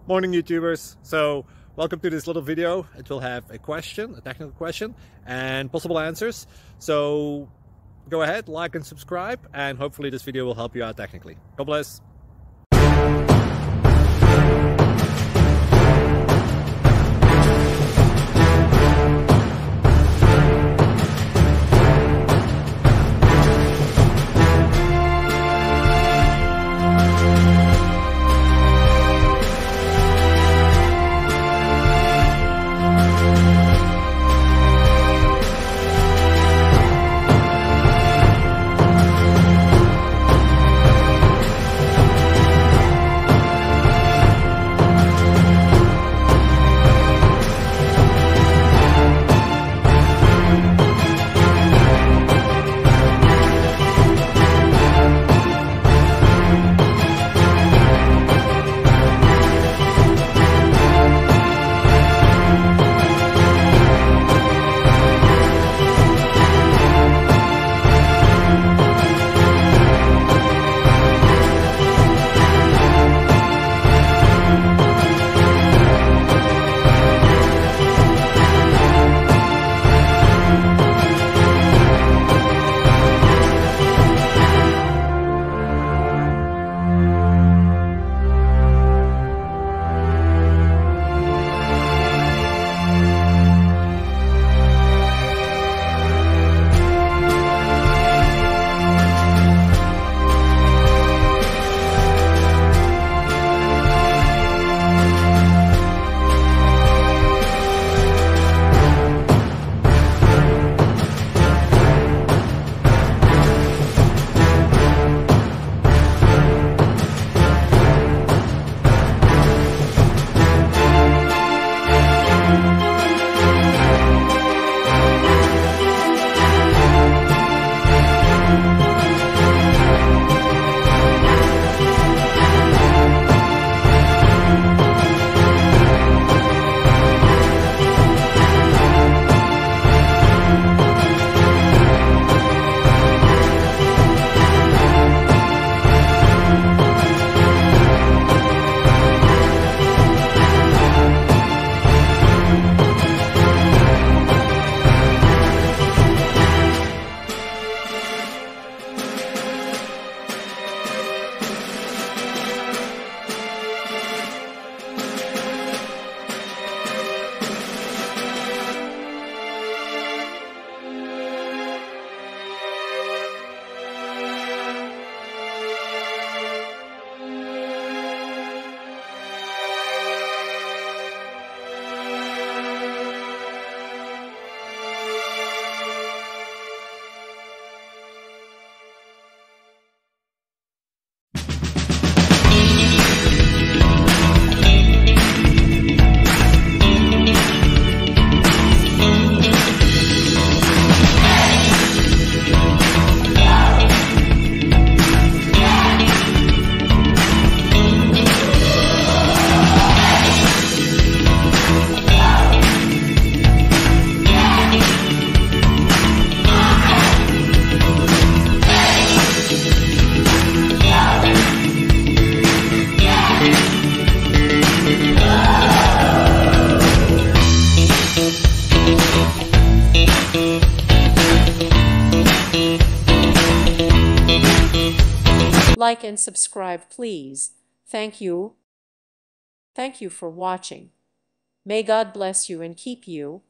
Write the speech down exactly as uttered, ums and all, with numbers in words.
Morning YouTubers. So welcome to this little video. It will have a question, a technical question, and possible answers. So go ahead, like and subscribe, and hopefully this video will help you out technically. God bless. Like and subscribe, please. Thank you. Thank you for watching. May God bless you and keep you.